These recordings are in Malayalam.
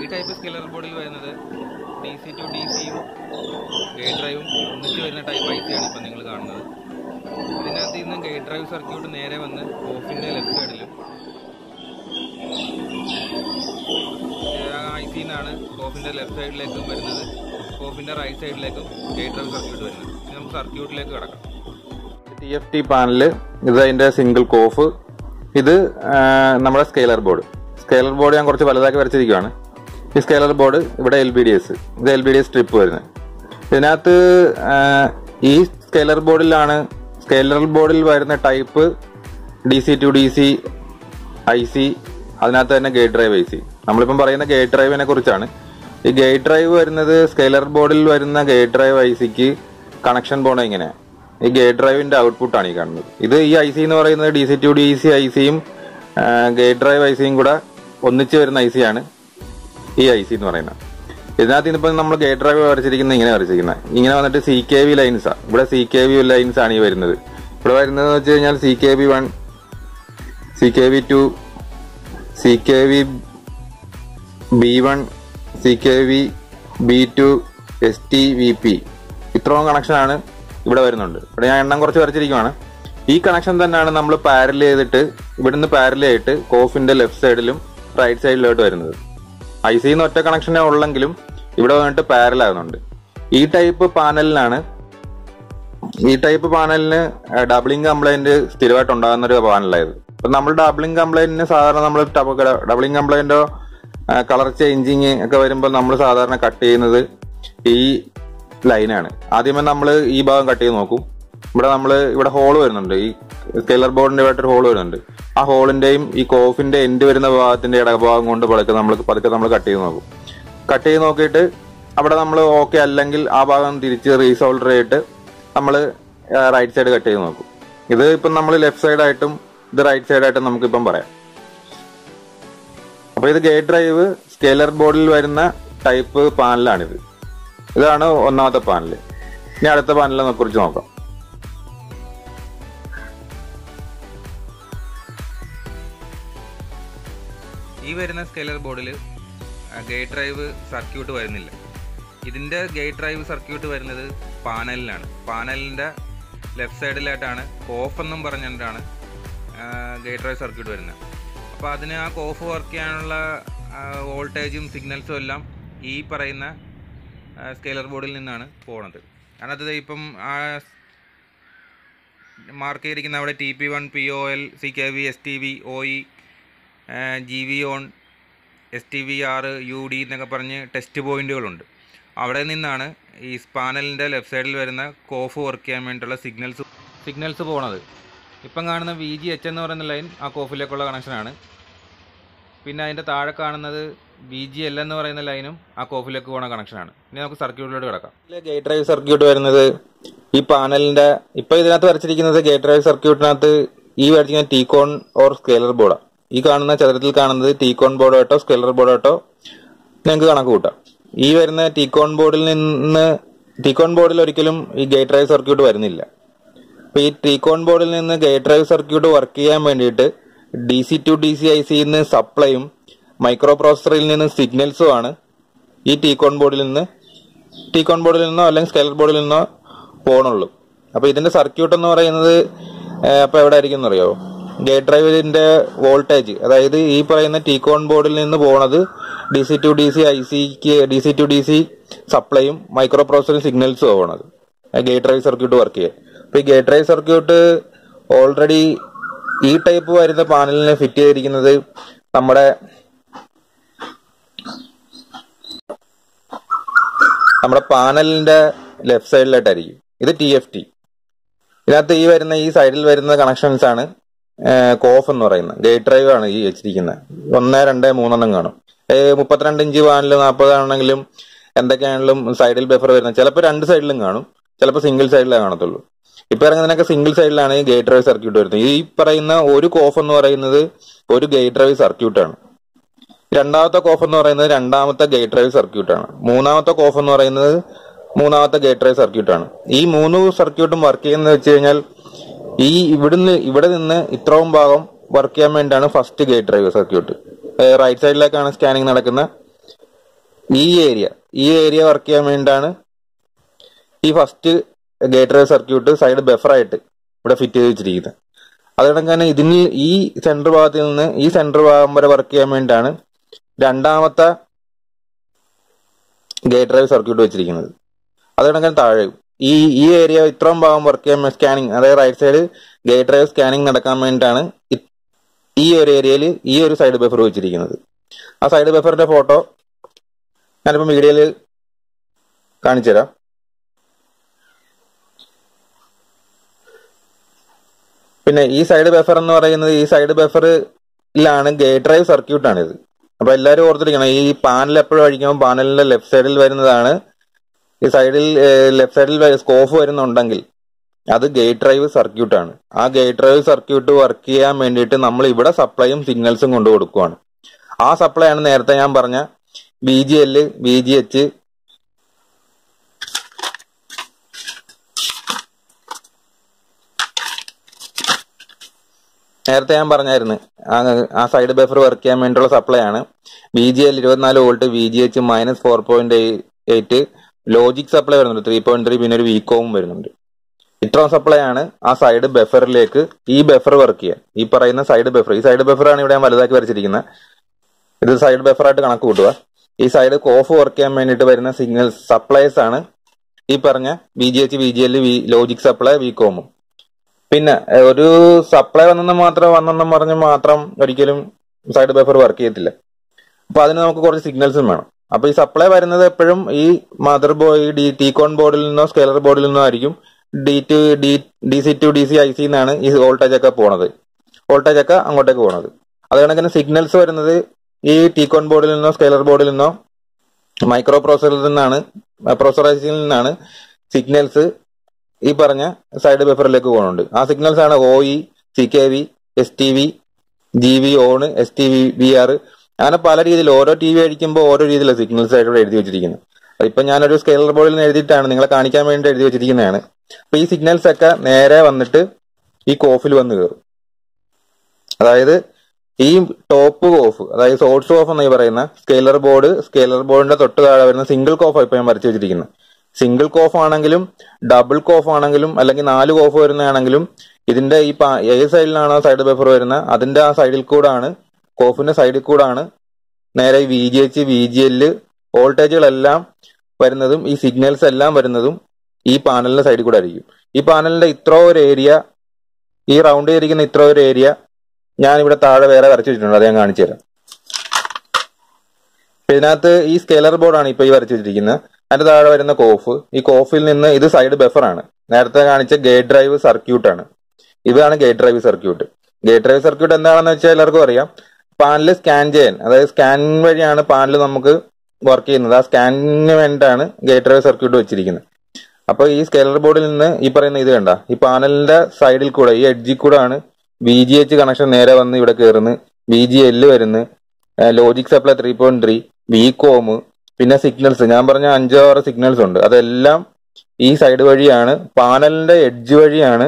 ടൈപ്പ് സ്കെയിലർ ബോർഡിൽ വരുന്നത് DC to DCയും ഗേറ്റ് ഡ്രൈവും ഒന്നിച്ച് വരുന്ന ടൈപ്പ് IC ആണ് ഇപ്പം നിങ്ങൾ കാണുന്നത്. ഇതിനകത്ത് നിന്ന് ഗേറ്റ് ഡ്രൈവ് സർക്യൂട്ട് നേരെ വന്ന് ഓഫിൻ്റെ ലെഫ്റ്റ് സൈഡിലും IC ന്നാണ് ഓഫിൻ്റെ ലെഫ്റ്റ് സൈഡിലേക്കും വരുന്നത്, ഓഫിൻ്റെ റൈറ്റ് സൈഡിലേക്കും ഗേറ്റ് ഡ്രൈവ് സർക്യൂട്ട് വരുന്നത്. ഇനി നമുക്ക് സർക്യൂട്ടിലേക്ക് കിടക്കാം. TFT പാനല്, ഇത് അതിൻ്റെ സിംഗിൾ കോഫ്, ഇത് നമ്മുടെ സ്കെയിലർ ബോർഡ് ഞാൻ കുറച്ച് വലുതാക്കി വരച്ചിരിക്കുകയാണ്. ഈ സ്കെയിലർ ബോർഡ്, ഇവിടെ LBDS, ഇത് LBDS സ്ട്രിപ്പ് വരുന്നത്. ഇതിനകത്ത് ഈ സ്കെയിലർ ബോർഡിൽ വരുന്ന type DC to DC IC, അതിനകത്ത് തന്നെ ഗേറ്റ് ഡ്രൈവ് IC. നമ്മളിപ്പം പറയുന്ന ഗേറ്റ് ഡ്രൈവിനെ കുറിച്ചാണ്. ഈ ഗേറ്റ് ഡ്രൈവ് വരുന്നത്, സ്കെയിലർ ബോർഡിൽ വരുന്ന ഗേറ്റ് ഡ്രൈവ് ICക്ക് കണക്ഷൻ പോണ ഇങ്ങനെ, ഈ ഗേറ്റ് ഡ്രൈവിന്റെ ഔട്ട്പുട്ടാണ് ഈ കാണുന്നത്. ഇത് ഈ IC എന്ന് പറയുന്നത് DC to DC ICയും ഗേറ്റ് ഡ്രൈവ് ICയും കൂടെ ഒന്നിച്ച് വരുന്ന IC ആണ് ഈ IC എന്ന് പറയുന്നത്. ഇതിനകത്ത് ഇന്നിപ്പോൾ നമ്മൾ ഗേറ്റ് ഡ്രൈവ് വരച്ചിരിക്കുന്നത് ഇങ്ങനെ വന്നിട്ട് CKV ലൈൻസാണ്. ഇവിടെ CKV ലൈൻസ് ആണ് ഈ വരുന്നത്. ഇവിടെ വരുന്നത് വെച്ച് കഴിഞ്ഞാൽ CKV1, CKV2, CKV-B1, CKV-B2, STVP, ഇത്രയും കണക്ഷനാണ് ഇവിടെ വരുന്നുണ്ട്. ഇവിടെ ഞാൻ എണ്ണം കുറച്ച് വരച്ചിരിക്കുകയാണ്. ഈ കണക്ഷൻ തന്നെയാണ് നമ്മൾ പാരലൽ ചെയ്തിട്ട് ഇവിടുന്ന് പാരലൽ ആയിട്ട് കോഫിന്റെ ലെഫ്റ്റ് സൈഡിലും റൈറ്റ് സൈഡിലോട്ട് വരുന്നത്. IC ഒറ്റ കണക്ഷനേ ഉള്ളെങ്കിലും ഇവിടെ വന്നിട്ട് പാരലൽ ആകുന്നുണ്ട്. ഈ ടൈപ്പ് പാനലിന് ഡബിളിംഗ് കംപ്ലൈന്റ് സ്ഥിരമായിട്ട് ഉണ്ടാകുന്ന ഒരു പാനലായത്. അപ്പൊ നമ്മൾ ഡബിളിംഗ് കംപ്ലൈന്റിന് സാധാരണ നമ്മൾ ഡബിളിംഗ് കംപ്ലൈന്റോ കളർ ചേഞ്ചിങ് ഒക്കെ വരുമ്പോൾ നമ്മൾ സാധാരണ കട്ട് ചെയ്യുന്നത് ഈ ലൈനാണ്. ആദ്യമേ നമ്മൾ ഈ ഭാഗം കട്ട് ചെയ്ത് നോക്കും. ഇവിടെ ഹോൾ വരുന്നുണ്ട്, ഈ സ്കെയിലർ ബോർഡിന്റെ ഒരു ഹോൾ വരുന്നുണ്ട്. ആ ഹോളിന്റെയും ഈ കോഫിന്റെ എൻഡ് വരുന്ന ഭാഗത്തിന്റെ ഇടഭാഗം കൊണ്ട് പതുക്കെ നമ്മൾ കട്ട് ചെയ്ത് നോക്കും. കട്ട് ചെയ്ത് നോക്കിയിട്ട് അവിടെ നമ്മൾ ഓക്കെ അല്ലെങ്കിൽ ആ ഭാഗം തിരിച്ച് റീസോൾഡർ ചെയ്തിട്ട് നമ്മൾ റൈറ്റ് സൈഡ് കട്ട് ചെയ്ത് നോക്കും. ഇത് ഇപ്പം നമ്മൾ ലെഫ്റ്റ് സൈഡായിട്ടും ഇത് റൈറ്റ് സൈഡായിട്ടും നമുക്കിപ്പം പറയാം. അപ്പൊ ഇത് ഗേറ്റ് ഡ്രൈവ് സ്കെയിലർ ബോർഡിൽ വരുന്ന ടൈപ്പ് പാനലാണിത്. ഇതാണ് ഒന്നാമത്തെ പാനൽ. ഇനി അടുത്ത പാനലിനെ കുറിച്ച് നോക്കാം. ഈ വരുന്ന സ്കെയിലർ ബോർഡിൽ ഗേറ്റ് ഡ്രൈവ് സർക്യൂട്ട് വരുന്നില്ല. ഇതിൻ്റെ ഗേറ്റ് ഡ്രൈവ് സർക്യൂട്ട് വരുന്നത് പാനലിലാണ്. പാനലിൻ്റെ ലെഫ്റ്റ് സൈഡിലായിട്ടാണ് കോഫ് എന്നും പറഞ്ഞിട്ടാണ് ഗേറ്റ് ഡ്രൈവ് സർക്യൂട്ട് വരുന്നത്. അപ്പോൾ അതിന് ആ കോഫ് വർക്ക് ചെയ്യാനുള്ള വോൾട്ടേജും സിഗ്നൽസും എല്ലാം ഈ പറയുന്ന സ്കെയിലർ ബോർഡിൽ നിന്നാണ് പോകുന്നത്. അതിനകത്ത് ഇപ്പം മാർക്ക് ചെയ്തിരിക്കുന്ന അവിടെ TP1, POL, CKV, STV, OE, GV ON, STVR, UD എന്നൊക്കെ പറഞ്ഞ് ടെസ്റ്റ് പോയിന്റുകളുണ്ട്. അവിടെ നിന്നാണ് ഈ പാനലിൻ്റെ ലെഫ്റ്റ് സൈഡിൽ വരുന്ന കോഫ് വർക്ക് ചെയ്യാൻ വേണ്ടിയിട്ടുള്ള സിഗ്നൽസ് പോണത്. ഇപ്പം കാണുന്ന VGH എന്ന് പറയുന്ന ലൈൻ ആ കോഫിലേക്കുള്ള കണക്ഷനാണ്. പിന്നെ അതിൻ്റെ താഴെ കാണുന്നത് VGL എന്ന് പറയുന്ന ലൈനും ആ കോഫിലേക്ക് പോകുന്ന കണക്ഷനാണ്. ഇനി നമുക്ക് സർക്യൂട്ടിലോട്ട് കിടക്കാം. ഗേറ്റ് ഡ്രൈവ് സർക്യൂട്ട് വരുന്നത് ഈ പാനലിന്റെ, ഇപ്പൊ ഇതിനകത്ത് വരച്ചിരിക്കുന്നത് ഗേറ്റ് ഡ്രൈവ് സർക്യൂട്ടിനകത്ത് ഈ വരച്ചിരിക്കുന്ന ടീകോൺ ഓർ സ്കെയിലർ ബോർഡാണ്. ഈ കാണുന്ന ചിത്രത്തിൽ കാണുന്നത് ടീകോൺ ബോർഡായിട്ടോ സ്കെയിലർ ബോർഡായിട്ടോ നിങ്ങൾക്ക് കണക്ക് കൂട്ടാം. ഈ വരുന്ന ടീകോൺ ബോർഡിൽ ഒരിക്കലും ഈ ഗേറ്റ് ഡ്രൈവ് സർക്യൂട്ട് വരുന്നില്ല. അപ്പൊ ഈ ടീകോൺ ബോർഡിൽ നിന്ന് ഗേറ്റ് ഡ്രൈവ് സർക്യൂട്ട് വർക്ക് ചെയ്യാൻ വേണ്ടിയിട്ട് DC to DC IC നിന്ന് സപ്ലൈയും മൈക്രോ പ്രോസസറിൽ നിന്ന് സിഗ്നൽസും ആണ് ഈ ടീകോൺ ബോർഡിൽ നിന്നോ അല്ലെങ്കിൽ സ്കെയിലർ ബോർഡിൽ നിന്നോ പോകണുള്ളൂ. അപ്പൊ ഇതിന്റെ സർക്യൂട്ട് എന്ന് പറയുന്നത് അപ്പൊ എവിടെ ആയിരിക്കും എന്നറിയോ? ഗേറ്റ് ഡ്രൈവിന്റെ വോൾട്ടേജ്, അതായത് ഈ പറയുന്ന ടീകോൺ ബോർഡിൽ നിന്ന് പോകുന്നത് DC to DC ICക്ക് DC to DC സപ്ലൈയും മൈക്രോ പ്രോസസറും സിഗ്നൽസും ആവണത് ഗേറ്റ് ഡ്രൈവ് സർക്യൂട്ട് വർക്ക് ചെയ്യാൻ. അപ്പൊ ഈ ഗേറ്റ് ഡ്രൈവ് സർക്യൂട്ട് ഓൾറെഡി ഈ ടൈപ്പ് വരുന്ന പാനലിനെ ഫിറ്റ് ചെയ്തിരിക്കുന്നത് നമ്മുടെ പാനലിന്റെ ലെഫ്റ്റ് സൈഡിലായിട്ടായിരിക്കും. ഇത് TFT. ഇതിനകത്ത് ഈ സൈഡിൽ വരുന്ന കണക്ഷൻസ് ആണ് കോഫ് എന്ന് പറയുന്നത്. ഗേറ്റ് ഡ്രൈവ് ആണ് ഈ വെച്ചിരിക്കുന്നത്. 1, 2, 3 കാണും. 32 ഇഞ്ച് പാനൽ 40 ആണെങ്കിലും എന്തൊക്കെയാണെങ്കിലും സൈഡിൽ ബഫർ വരുന്നത് ചിലപ്പോൾ 2 സൈഡിലും കാണും, ചിലപ്പോൾ സിംഗിൾ സൈഡിലേ കാണത്തുള്ളൂ. ഇപ്പൊ ഇറങ്ങുന്നതിനൊക്കെ സിംഗിൾ സൈഡിലാണ് ഈ ഗേറ്റ് ഡ്രൈവ് സർക്യൂട്ട് വരുന്നത്. ഈ പറയുന്ന ഒരു കോഫ് എന്ന് പറയുന്നത് ഒരു ഗേറ്റ് ഡ്രൈവ് സർക്യൂട്ടാണ്. രണ്ടാമത്തെ കോഫ് എന്ന് പറയുന്നത് രണ്ടാമത്തെ ഗേറ്റ് ഡ്രൈവ് സർക്യൂട്ടാണ്. മൂന്നാമത്തെ കോഫ് എന്ന് പറയുന്നത് മൂന്നാമത്തെ ഗേറ്റ് ഡ്രൈവ് സർക്യൂട്ടാണ്. ഈ 3 സർക്യൂട്ടും വർക്ക് ചെയ്യുന്നത് വെച്ച് കഴിഞ്ഞാൽ ഇവിടെ നിന്ന് ഇത്രയും ഭാഗം വർക്ക് ചെയ്യാൻ വേണ്ടിയാണ് first gate drive circuit. Right സൈഡിലേക്കാണ് സ്കാനിങ് നടക്കുന്നത്. ഈ ഏരിയ വർക്ക് ചെയ്യാൻ വേണ്ടിയിട്ടാണ് ഈ first gate drive circuit side ബഫറായിട്ട് ഇവിടെ ഫിറ്റ് ചെയ്ത് വെച്ചിരിക്കുന്നത്. അതുകൊണ്ട് തന്നെ ഇതിന് ഈ സെൻട്രൽ ഭാഗത്തിൽ നിന്ന് ഈ സെൻട്രൽ ഭാഗം വരെ വർക്ക് ചെയ്യാൻ വേണ്ടിയിട്ടാണ് രണ്ടാമത്തെ ഗേറ്റ് ഡ്രൈവ് സർക്യൂട്ട് വെച്ചിരിക്കുന്നത്. അതുകൊണ്ട് തന്നെ താഴെ ഈ ഏരിയ ഇത്രയും ഭാഗം വർക്ക് ചെയ്യാൻ സ്കാനിങ്, അതായത് right side gate drive scanning നടക്കാൻ വേണ്ടിയിട്ടാണ് ഈ ഒരു ഏരിയയിൽ ഈ ഒരു സൈഡ് ബഫർ വെച്ചിരിക്കുന്നത്. ആ സൈഡ് ബഫറിന്റെ ഫോട്ടോ ഞാനിപ്പോൾ വീഡിയോയിൽ കാണിച്ചു തരാം. പിന്നെ ഈ സൈഡ് ബഫർ എന്ന് പറയുന്നത്, ഈ സൈഡ് ബഫറിലാണ് ഗേറ്റ് ഡ്രൈവ് സർക്യൂട്ടാണ് ഇത്. അപ്പൊ എല്ലാവരും ഓർത്തിരിക്കണം, ഈ പാനൽ എപ്പോഴും അഴിക്കുമ്പോൾ പാനലിന്റെ ലെഫ്റ്റ് സൈഡിൽ വരുന്നതാണ്, ഈ സൈഡിൽ ലെഫ്റ്റ് സൈഡിൽ സ്കോഫ് വരുന്നുണ്ടെങ്കിൽ അത് ഗേറ്റ് ഡ്രൈവ് സർക്യൂട്ടാണ്. ആ ഗേറ്റ് ഡ്രൈവ് സർക്യൂട്ട് വർക്ക് ചെയ്യാൻ വേണ്ടിയിട്ട് നമ്മൾ ഇവിടെ സപ്ലൈയും സിഗ്നൽസും കൊണ്ടു കൊടുക്കുവാണ്. ആ സപ്ലൈ ആണ് നേരത്തെ ഞാൻ പറഞ്ഞ VGL, VGH, നേരത്തെ ഞാൻ പറഞ്ഞായിരുന്നു ആ സൈഡ് ബഫർ വർക്ക് ചെയ്യാൻ വേണ്ടിയുള്ള സപ്ലൈ ആണ്. VGL 24 volt, VGH -4.8, logic supply വരുന്നുണ്ട് 3.3, പിന്നെ ഒരു വീക്കോവും വരുന്നുണ്ട്. ഇത്രയും സപ്ലൈ ആണ് ആ സൈഡ് ബഫറിലേക്ക് ഈ ബഫർ വർക്ക് ചെയ്യാൻ. ഈ പറയുന്ന സൈഡ് ബഫർ, ഈ സൈഡ് ബഫറാണ് ഇവിടെ ഞാൻ വലുതാക്കി വരച്ചിരിക്കുന്നത്. ഇത് സൈഡ് ബഫറായിട്ട് കണക്ക് കൂട്ടുക. ഈ സൈഡ് കോഫ് വർക്ക് ചെയ്യാൻ വേണ്ടിയിട്ട് വരുന്ന സിഗ്നൽ സപ്ലൈസ് ആണ് ഈ പറഞ്ഞ VGH, VGL, ലോജിക് സപ്ലൈ, വീക്കോമും. പിന്നെ ഒരു സപ്ലൈ വന്നെന്ന് പറഞ്ഞ് മാത്രം ഒരിക്കലും സൈഡ് ബഫർ വർക്ക് ചെയ്യത്തില്ല. അപ്പൊ അതിന് നമുക്ക് കുറച്ച് സിഗ്നൽസും വേണം. അപ്പൊ ഈ സപ്ലൈ വരുന്നത് എപ്പോഴും ഈ മദർ ബോർഡ്, ടീകോൺ ബോർഡിൽ നിന്നോ സ്കെയിലർ ബോർഡിൽ നിന്നോ ആയിരിക്കും. DC to DC IC എന്നാണ് ഈ വോൾട്ടേജ് ഒക്കെ പോണത്, വോൾട്ടേജ് ഒക്കെ അങ്ങോട്ടേക്ക് പോണത്. അത് കണക്കിന് സിഗ്നൽസ് വരുന്നത് ഈ ടീകോൺ ബോർഡിൽ നിന്നോ സ്കെയിലർ ബോർഡിൽ നിന്നോ മൈക്രോ പ്രോസസറിൽ നിന്നാണ് സിഗ്നൽസ് ഈ പറഞ്ഞ സൈഡ് ബഫറിലേക്ക് പോകുന്നുണ്ട്. ആ സിഗ്നൽസ് ആണ് OE, CKV, STV, GV ON, STV VR, അങ്ങനെ പല രീതിയിൽ ഓരോ TV അടിക്കുമ്പോൾ ഓരോ രീതിയിലാണ് സിഗ്നൽസ് ആയിട്ട് ഇവിടെ എഴുതി വെച്ചിരിക്കുന്നത്. അതിപ്പോ ഞാനൊരു സ്കെയിലർ ബോർഡിൽ നിന്ന് എഴുതിയിട്ടാണ് നിങ്ങളെ കാണിക്കാൻ വേണ്ടി എഴുതി വെച്ചിരിക്കുന്നതാണ്. അപ്പൊ ഈ സിഗ്നൽസ് ഒക്കെ നേരെ വന്നിട്ട് ഈ കോഫിൽ വന്ന് കയറും. അതായത് ഈ ടോപ്പ് കോഫ്, അതായത് സോഴ്സ് കോഫ് എന്ന് പറയുന്ന സ്കെയിലർ ബോർഡിന്റെ തൊട്ട് താഴെ വരുന്ന സിംഗിൾ കോഫ് ഇപ്പൊ ഞാൻ വരച്ചു വെച്ചിരിക്കുന്നത്. സിംഗിൾ കോഫ് ആണെങ്കിലും ഡബിൾ കോഫ് ആണെങ്കിലും അല്ലെങ്കിൽ 4 കോഫ് വരുന്നതാണെങ്കിലും ഇതിന്റെ ഈ ഏത് സൈഡിലാണോ സൈഡ് ബഫർ വരുന്നത് അതിന്റെ ആ സൈഡിൽ കൂടാണ്, കോഫിന്റെ സൈഡിൽ കൂടാണ് നേരെ VGH, VGL വോൾട്ടേജുകളെല്ലാം വരുന്നതും ഈ സിഗ്നൽസ് എല്ലാം വരുന്നതും ഈ പാനലിന്റെ സൈഡിൽ കൂടെ ആയിരിക്കും. ഈ പാനലിന്റെ ഇത്ര ഒരു ഏരിയ, ഈ റൗണ്ട് ചെയ്തിരിക്കുന്ന ഇത്ര ഒരു ഏരിയ ഞാൻ ഇവിടെ താഴെ വേറെ വരച്ചു വെച്ചിട്ടുണ്ട്, അത് ഞാൻ കാണിച്ചു തരാം. ഇതിനകത്ത് ഈ സ്കെയിലർ ബോർഡാണ് ഇപ്പൊ ഈ വരച്ചു വെച്ചിരിക്കുന്നത്. അതിന്റെ താഴെ വരുന്ന കോഫ്, ഈ കോഫിൽ നിന്ന് ഇത് സൈഡ് ബഫറാണ്. നേരത്തെ കാണിച്ച ഗേറ്റ് ഡ്രൈവ് സർക്യൂട്ടാണ്. ഇതാണ് gate drive circuit. Gate drive circuit എന്താണെന്ന് വെച്ചാൽ എല്ലാവർക്കും അറിയാം. പാനൽ സ്കാൻ ചെയ്യാൻ, അതായത് സ്കാൻ വഴിയാണ് പാനൽ നമുക്ക് വർക്ക് ചെയ്യുന്നത്. ആ സ്കാനിന് വേണ്ടിയിട്ടാണ് ഗേറ്റ് ഡ്രൈവ് സർക്യൂട്ട് വെച്ചിരിക്കുന്നത്. അപ്പൊ ഈ സ്കെയിലർ ബോർഡിൽ നിന്ന് ഈ പറയുന്ന ഇത് കണ്ട, ഈ പാനലിന്റെ സൈഡിൽ കൂടെ ഈ എഡ്ജിൽ കൂടെ ആണ് VGH കണക്ഷൻ നേരെ വന്ന് ഇവിടെ കയറുന്നു, VGL വരുന്നു, ലോജിക് സപ്ലൈ 3.3, വീകോം, പിന്നെ സിഗ്നൽസ് ഞാൻ പറഞ്ഞ 5-6 സിഗ്നൽസ് ഉണ്ട്. അതെല്ലാം ഈ സൈഡ് വഴിയാണ്, പാനലിന്റെ എഡ്ജ് വഴിയാണ്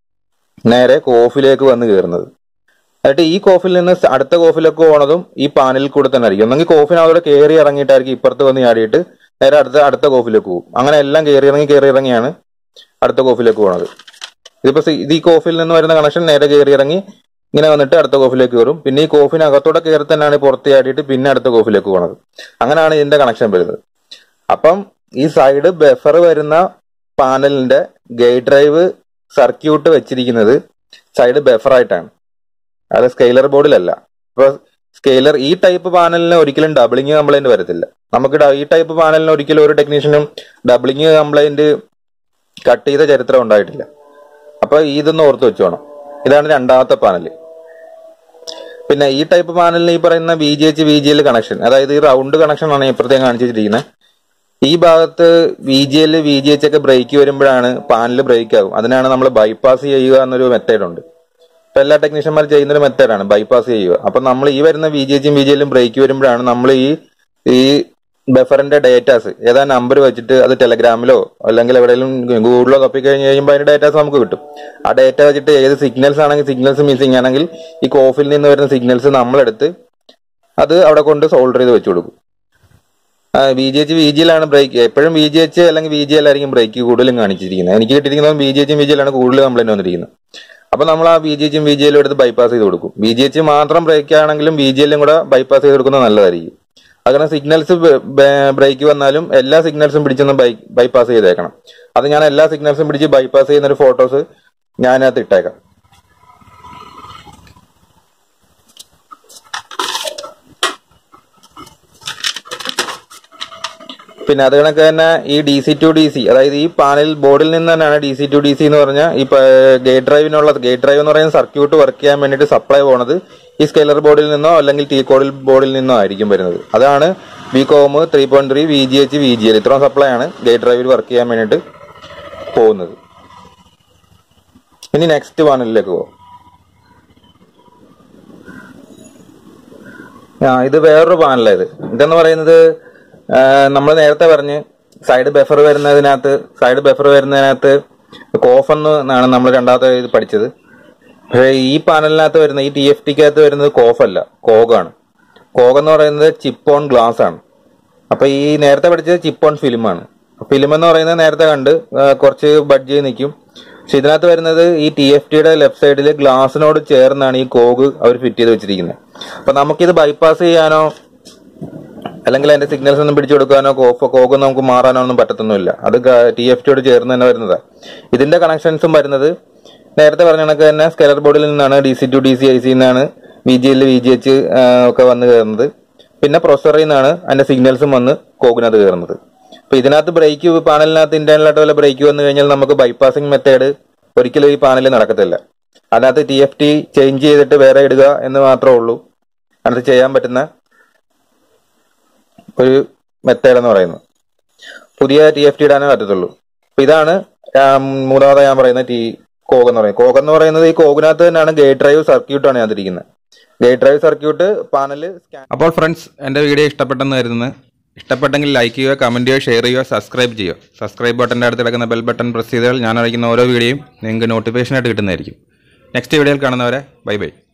നേരെ കോഫിലേക്ക് വന്ന് കയറുന്നത്. എന്നിട്ട് ഈ കോഫിൽ നിന്ന് അടുത്ത കോഫിലേക്ക് പോണതും ഈ പാനലിൽ കൂടെ തന്നെ ആയിരിക്കും. ഒന്നെങ്കിൽ കോഫിനകത്തോടെ കയറി ഇറങ്ങിയിട്ടായിരിക്കും ഇപ്പുറത്ത് വന്ന് ചാടിയിട്ട് നേരെ അടുത്ത കോഫിലേക്ക് പോകും. അങ്ങനെ എല്ലാം കയറി ഇറങ്ങിയാണ് അടുത്ത കോഫിലേക്ക് പോണത്. ഇതിപ്പോ ഇത് ഈ കോഫിൽ നിന്ന് വരുന്ന കണക്ഷൻ നേരെ കയറി ഇറങ്ങി ഇങ്ങനെ വന്നിട്ട് അടുത്ത കോഫിലേക്ക് കയറും. പിന്നെ ഈ കോഫിനകത്തോടെ കയറി തന്നെയാണ് പുറത്ത് ചാടിയിട്ട് പിന്നെ അടുത്ത കോഫിലേക്ക് പോണത്. അങ്ങനെയാണ് ഇതിന്റെ കണക്ഷൻ വരുന്നത്. അപ്പം ഈ സൈഡ് ബഫർ വരുന്ന പാനലിന്റെ ഗേറ്റ് ഡ്രൈവ് സർക്യൂട്ട് വെച്ചിരിക്കുന്നത് സൈഡ് ബഫറായിട്ടാണ്, അത് സ്കെയിലർ ബോർഡിലല്ല. അപ്പൊ സ്കെയിലർ ഈ ടൈപ്പ് പാനലിന് ഒരിക്കലും ഡബിളിങ് കംപ്ലൈന്റ് വരത്തില്ല. നമുക്ക് ഈ ടൈപ്പ് പാനലിന് ഒരിക്കലും ഒരു ടെക്നീഷ്യനും ഡബിളിങ് കംപ്ലൈന്റ് കട്ട് ചെയ്ത ചരിത്രം ഉണ്ടായിട്ടില്ല. അപ്പൊ ഇതൊന്ന് ഓർത്ത് വെച്ചോണം. ഇതാണ് രണ്ടാമത്തെ പാനല്. പിന്നെ ഈ ടൈപ്പ് പാനലിന് ഈ പറയുന്ന VGH, VGL കണക്ഷൻ, അതായത് ഈ റൗണ്ട് കണക്ഷൻ ആണ് ഇപ്പുറത്തേക്ക് കാണിച്ചു വെച്ചിരിക്കുന്നത്. ഈ ഭാഗത്ത് VGL, VGH ഒക്കെ ബ്രേക്ക് വരുമ്പോഴാണ് പാനൽ ബ്രേക്ക് ആകും. അതിനാണ് നമ്മൾ ബൈപ്പാസ് ചെയ്യുക എന്നൊരു മെത്തേഡ് ഉണ്ട്. ഇപ്പൊ എല്ലാ ടെക്നീഷ്യന്മാർ ചെയ്യുന്നൊരു മെത്തേഡാണ് ബൈപ്പാസ് ചെയ്യുക. അപ്പൊ നമ്മൾ ഈ വരുന്ന VGH ഉം VGL ഉം ബ്രേക്ക് വരുമ്പോഴാണ് നമ്മൾ ഈ ബഫറിന്റെ ഡേറ്റാസ് ഏതാ നമ്പർ വെച്ചിട്ട് അത് ടെലഗ്രാമിലോ അല്ലെങ്കിൽ എവിടെയെങ്കിലും ഗൂഗിളിലോ തപ്പി കഴിഞ്ഞ് കഴിയുമ്പോൾ അതിന്റെ ഡേറ്റാസ് നമുക്ക് കിട്ടും. ആ ഡേറ്റ വെച്ചിട്ട് ഏത് സിഗ്നൽസ് ആണെങ്കിൽ സിഗ്നൽസ് മിസ്സിംഗ് ആണെങ്കിൽ ഈ കോഫിൽ നിന്ന് വരുന്ന സിഗ്നൽസ് നമ്മളെടുത്ത് അത് അവിടെ കൊണ്ട് സോൾഡർ ചെയ്ത് വെച്ചു കൊടുക്കും. VGH VG ലാണ് ബ്രേക്ക്, എപ്പോഴും VGH അല്ലെങ്കിൽ VGL ആയിരിക്കും ബ്രേക്ക് കൂടുതലും കാണിച്ചിരിക്കുന്നത്. എനിക്ക് കിട്ടിയിരിക്കുന്നത് VGH VGL ആണ് കൂടുതൽ കംപ്ലൈന്റ് വന്നിരിക്കുന്നത്. അപ്പൊ നമ്മൾ ആ VGH VGL എടുത്ത് ബൈപ്പാസ് ചെയ്ത് കൊടുക്കും. VGH മാത്രം ബ്രേക്ക് ആണെങ്കിലും VGL കൂടെ ബൈപ്പാസ് ചെയ്ത് കൊടുക്കുന്നത് നല്ലതായിരിക്കും. അങ്ങനെ സിഗ്നൽസ് ബ്രേക്ക് വന്നാലും എല്ലാ സിഗ്നൽസും പിടിച്ചൊന്ന് ബൈപ്പാസ് ചെയ്തേക്കണം. അത് ഞാൻ എല്ലാ സിഗ്നൽസും പിടിച്ച് ബൈപ്പാസ് ചെയ്യുന്ന ഒരു ഫോട്ടോസ് ഞാനകത്ത് ഇട്ടേക്കാം. പിന്നെ അത് കണക്ക് തന്നെ ഈ DC to DC, അതായത് ഈ പാനൽ ബോർഡിൽ നിന്ന് തന്നെയാണ് DC to DC എന്ന് പറഞ്ഞാൽ ഈ ഗേറ്റ് ഡ്രൈവിനുള്ളത്. ഗേറ്റ് ഡ്രൈവ് എന്ന് പറയുന്ന സർക്യൂട്ട് വർക്ക് ചെയ്യാൻ വേണ്ടിയിട്ട് സപ്ലൈ പോണത് ഈ സ്കെയിലർ ബോർഡിൽ നിന്നോ അല്ലെങ്കിൽ T-കോഡിൽ ബോർഡിൽ നിന്നോ ആയിരിക്കും വരുന്നത്. അതാണ് VCOM 3.3 VGH VGL ഇത്രയും സപ്ലൈ ആണ് ഗേറ്റ് ഡ്രൈവിൽ വർക്ക് ചെയ്യാൻ വേണ്ടിയിട്ട് പോകുന്നത്. ഇനി നെക്സ്റ്റ് പാനലിലേക്ക് പോകും. ഇത് വേറൊരു പാനലായത്. ഇതെന്ന് പറയുന്നത് നമ്മൾ നേരത്തെ പറഞ്ഞ് സൈഡ് ബഫർ വരുന്നതിനകത്ത് കോഫെന്നാണ് നമ്മൾ രണ്ടാമത്തെ ഇത് പഠിച്ചത്. പക്ഷേ ഈ പാനലിനകത്ത് വരുന്ന ഈ TFTക്കകത്ത് വരുന്നത് കോഫല്ല, കോഗാണ്. കോഗെന്ന് പറയുന്നത് ചിപ്പ് ഓൺ ഗ്ലാസ് ആണ്. അപ്പൊ ഈ നേരത്തെ പഠിച്ചത് ചിപ്പ് ഓൺ ഫിലിമാണ്. ഫിലിം എന്ന് പറയുന്നത് നേരത്തെ കണ്ട് കുറച്ച് ബഡ്ജ് ചെയ്ത് നിൽക്കും. പക്ഷെ ഇതിനകത്ത് വരുന്നത് ഈ TFTയുടെ ലെഫ്റ്റ് സൈഡിൽ ഗ്ലാസിനോട് ചേർന്നാണ് ഈ കോഗ് അവർ ഫിറ്റ് ചെയ്ത് വെച്ചിരിക്കുന്നത്. അപ്പൊ നമുക്കിത് ബൈപ്പാസ് ചെയ്യാനോ അല്ലെങ്കിൽ അതിന്റെ സിഗ്നൽസ് ഒന്നും പിടിച്ചു കൊടുക്കാനോ കോഗ് നമുക്ക് മാറാനോ ഒന്നും പറ്റത്തൊന്നുമില്ല. അത് TFTയോട് ചേർന്ന് തന്നെ വരുന്നതാണ്. ഇതിന്റെ കണക്ഷൻസും വരുന്നത് നേരത്തെ പറഞ്ഞ കണക്ക് തന്നെ സ്കെയിലർ ബോർഡിൽ നിന്നാണ് DC to DC IC നിന്നാണ് VGL VGH ഒക്കെ വന്ന് കയറുന്നത്. പിന്നെ പ്രൊസസറിൽ നിന്നാണ് അതിന്റെ സിഗ്നൽസും വന്ന് കോഗിനകത്ത് കയറുന്നത്. അപ്പൊ ഇതിനകത്ത് ബ്രേക്ക് പാനലിനകത്ത് ഇന്റേണലായിട്ട് വല്ല ബ്രേക്ക് വന്നു കഴിഞ്ഞാൽ നമുക്ക് ബൈപ്പാസിംഗ് മെത്തേഡ് ഒരിക്കലും ഈ പാനലിൽ നടക്കത്തില്ല. അതിനകത്ത് TFT ചേഞ്ച് ചെയ്തിട്ട് വേറെ ഇടുക എന്ന് മാത്രമേ ഉള്ളൂ അതിനകത്ത് ചെയ്യാൻ പറ്റുന്ന ഒരു മെത്തേഡ് എന്ന് പറയുന്നത്. പുതിയ TFT ഇടാനേ പറ്റത്തുള്ളൂ. അപ്പൊ ഇതാണ് മൂന്നാമത് ഞാൻ പറയുന്നത് കോഗ് എന്ന് പറയുന്നത്. കോഗ് എന്ന് പറയുന്നത് ഈ കോഗിനകത്ത് തന്നെയാണ് ഗേറ്റ് ഡ്രൈവ് സർക്യൂട്ടാണ് അതിരിക്കുന്നത്. Gate drive circuit panel. അപ്പോൾ ഫ്രണ്ട്സ്, എൻ്റെ വീഡിയോ ഇഷ്ടപ്പെട്ടെന്ന് കരുതുന്നു. ഇഷ്ടപ്പെട്ടെങ്കിൽ ലൈക്ക് ചെയ്യുക, കമൻറ്റ് ചെയ്യുക, ഷെയർ ചെയ്യുക, സബ്സ്ക്രൈബ് ചെയ്യുക. സബ്സ്ക്രൈബ് ബട്ടൻ്റെ അടുത്ത് കിടക്കുന്ന ബെൽ ബട്ടൺ പ്രസ് ചെയ്താൽ ഞാൻ അയക്കുന്ന ഓരോ വീഡിയോയും നിങ്ങൾക്ക് നോട്ടിഫിക്കേഷനായിട്ട് കിട്ടുന്നതായിരിക്കും. നെക്സ്റ്റ് വീഡിയോയിൽ കാണുന്നവരെ ബൈ ബൈ.